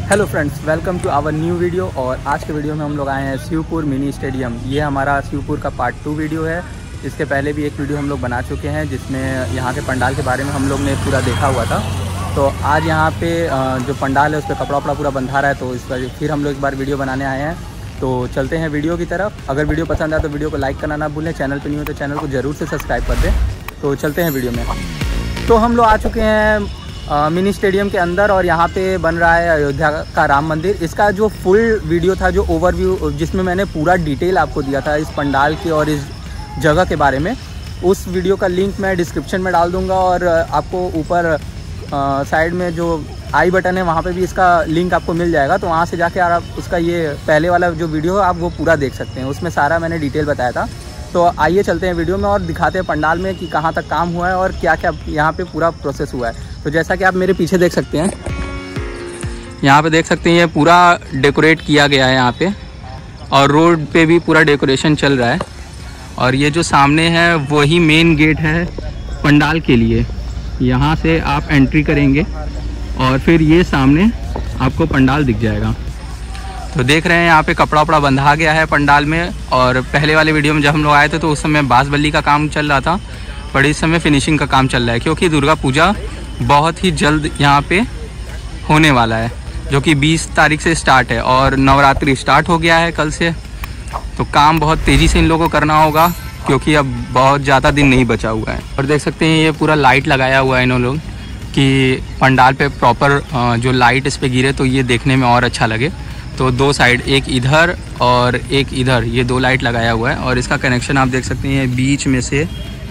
Hello friends, welcome to our new video. और आज के वीडियो में हम लोग आए हैं शिवपुर मिनी स्टेडियम। ये हमारा शिवपुर का पार्ट 2 वीडियो है। इसके पहले भी एक वीडियो हम लोग बना चुके हैं जिसमें यहाँ के पंडाल के बारे में हम लोग ने पूरा देखा हुआ था। तो आज यहाँ पे जो पंडाल है उस पर कपड़ा वपड़ा पूरा बंधा रहा है, तो इस पर फिर हम लोग एक बार वीडियो बनाने आए हैं। तो चलते हैं वीडियो की तरफ। अगर वीडियो पसंद आए तो वीडियो को लाइक करना ना भूलें। चैनल पर नहीं हो तो चैनल को ज़रूर से सब्सक्राइब कर दें। तो चलते हैं वीडियो में। तो हम लोग आ चुके हैं मिनी स्टेडियम के अंदर और यहाँ पे बन रहा है अयोध्या का राम मंदिर। इसका जो फुल वीडियो था, जो ओवरव्यू, जिसमें मैंने पूरा डिटेल आपको दिया था इस पंडाल की और इस जगह के बारे में, उस वीडियो का लिंक मैं डिस्क्रिप्शन में डाल दूँगा। और आपको ऊपर साइड में जो आई बटन है वहाँ पे भी इसका लिंक आपको मिल जाएगा। तो वहाँ से जाके आप उसका ये पहले वाला जो वीडियो है आप वो पूरा देख सकते हैं। उसमें सारा मैंने डिटेल बताया था। तो आइए चलते हैं वीडियो में और दिखाते हैं पंडाल में कि कहाँ तक काम हुआ है और क्या क्या यहाँ पे पूरा प्रोसेस हुआ है। तो जैसा कि आप मेरे पीछे देख सकते हैं, यहाँ पे देख सकते हैं ये पूरा डेकोरेट किया गया है यहाँ पे, और रोड पे भी पूरा डेकोरेशन चल रहा है। और ये जो सामने है वही मेन गेट है पंडाल के लिए। यहाँ से आप एंट्री करेंगे और फिर ये सामने आपको पंडाल दिख जाएगा। तो देख रहे हैं यहाँ पे कपड़ा वपड़ा बंधा गया है पंडाल में। और पहले वाले वीडियो में जब हम लोग आए थे तो उस समय बांस बल्ली का काम चल रहा था, पर इस समय फिनिशिंग का काम चल रहा है, क्योंकि दुर्गा पूजा बहुत ही जल्द यहाँ पे होने वाला है, जो कि 20 तारीख से स्टार्ट है और नवरात्रि स्टार्ट हो गया है कल से। तो काम बहुत तेज़ी से इन लोगों को करना होगा, क्योंकि अब बहुत ज़्यादा दिन नहीं बचा हुआ है। और देख सकते हैं ये पूरा लाइट लगाया हुआ है इन्होंने लोग, कि पंडाल पे प्रॉपर जो लाइट इस पर गिरे तो ये देखने में और अच्छा लगे। तो दो साइड, एक इधर और एक इधर, ये 2 लाइट लगाया हुआ है। और इसका कनेक्शन आप देख सकते हैं बीच में से,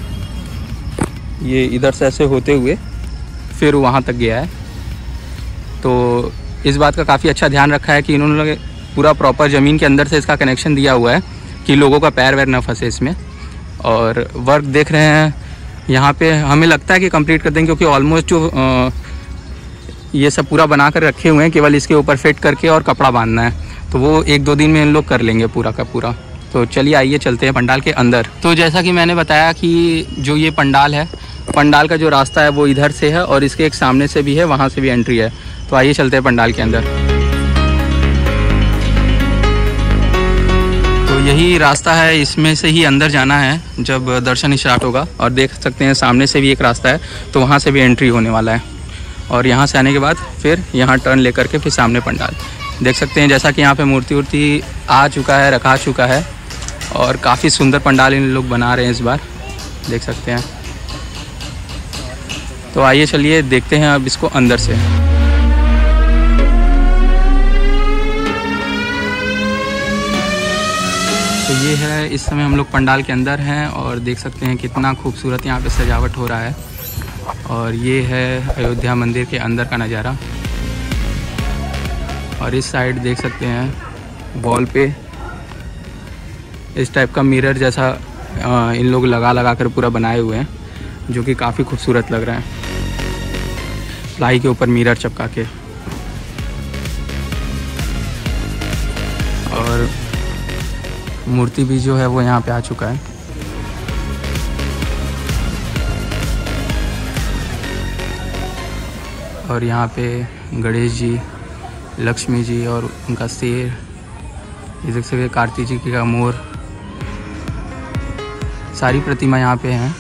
ये इधर से ऐसे होते हुए फिर वहाँ तक गया है। तो इस बात का काफ़ी अच्छा ध्यान रखा है कि इन्होंने पूरा प्रॉपर ज़मीन के अंदर से इसका कनेक्शन दिया हुआ है कि लोगों का पैर वैर ना फंसे इसमें। और वर्क देख रहे हैं यहाँ पे, हमें लगता है कि कंप्लीट कर देंगे, क्योंकि ऑलमोस्ट जो ये सब पूरा बना कर रखे हुए हैं, केवल इसके ऊपर फिट करके और कपड़ा बांधना है। तो वो 1-2 दिन में इन लोग कर लेंगे पूरा का पूरा। तो चलिए आइए चलते हैं पंडाल के अंदर। तो जैसा कि मैंने बताया कि जो ये पंडाल है, पंडाल का जो रास्ता है वो इधर से है और इसके एक सामने से भी है, वहाँ से भी एंट्री है। तो आइए चलते हैं पंडाल के अंदर। तो यही रास्ता है, इसमें से ही अंदर जाना है जब दर्शन स्टार्ट होगा। और देख सकते हैं सामने से भी एक रास्ता है, तो वहाँ से भी एंट्री होने वाला है। और यहाँ से आने के बाद फिर यहाँ टर्न लेकर के फिर सामने पंडाल देख सकते हैं। जैसा कि यहाँ पे मूर्ति वूर्ति आ चुका है, रखा चुका है, और काफ़ी सुंदर पंडाल इन लोग बना रहे हैं इस बार, देख सकते हैं। तो आइए चलिए देखते हैं अब इसको अंदर से। तो ये है, इस समय हम लोग पंडाल के अंदर हैं और देख सकते हैं कितना खूबसूरत यहाँ पे सजावट हो रहा है। और ये है अयोध्या मंदिर के अंदर का नज़ारा। और इस साइड देख सकते हैं वॉल पे इस टाइप का मिरर जैसा इन लोग लगा कर पूरा बनाए हुए हैं, जो कि काफ़ी खूबसूरत लग रहा है, प्लाई के ऊपर मिरर चिपका के। और मूर्ति भी जो है वो यहाँ पे आ चुका है। और यहाँ पे गणेश जी, लक्ष्मी जी और उनका शेर, ये देख सकते हैं कार्तिक जी का मोर, सारी प्रतिमा यहाँ पे हैं।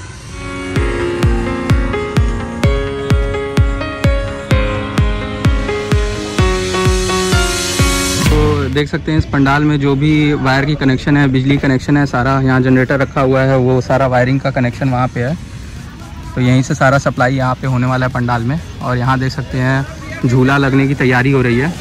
तो देख सकते हैं इस पंडाल में जो भी वायर की कनेक्शन है, बिजली कनेक्शन है, सारा यहाँ जनरेटर रखा हुआ है, वो सारा वायरिंग का कनेक्शन वहाँ पे है। तो यहीं से सारा सप्लाई यहाँ पे होने वाला है पंडाल में। और यहाँ देख सकते हैं झूला लगने की तैयारी हो रही है।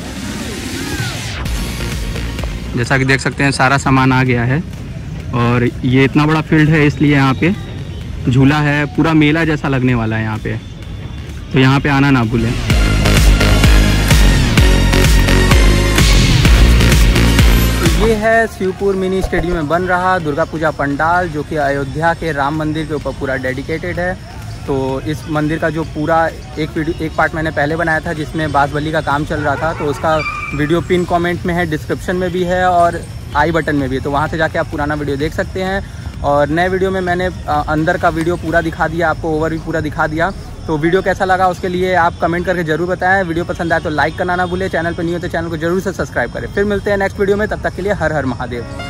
जैसा कि देख सकते हैं सारा सामान आ गया है। और ये इतना बड़ा फील्ड है, इसलिए यहाँ पे झूला है, पूरा मेला जैसा लगने वाला है यहाँ पे। तो यहाँ पे आना ना भूलें। ये है शिवपुर मिनी स्टेडियम में बन रहा दुर्गा पूजा पंडाल, जो कि अयोध्या के राम मंदिर के ऊपर पूरा डेडिकेटेड है। तो इस मंदिर का जो पूरा एक पार्ट मैंने पहले बनाया था, जिसमें बांस बल्ली का काम चल रहा था। तो उसका वीडियो पिन कमेंट में है, डिस्क्रिप्शन में भी है और आई बटन में भी है। तो वहाँ से जाके आप पुराना वीडियो देख सकते हैं। और नए वीडियो में मैंने अंदर का वीडियो पूरा दिखा दिया, आपको ओवरव्यू पूरा दिखा दिया। तो वीडियो कैसा लगा उसके लिए आप कमेंट करके जरूर बताएं। वीडियो पसंद आए तो लाइक करना ना भूलें, चैनल पर नहीं हो तो चैनल को जरूर से सब्सक्राइब करें। फिर मिलते हैं नेक्स्ट वीडियो में, तब तक के लिए हर हर महादेव।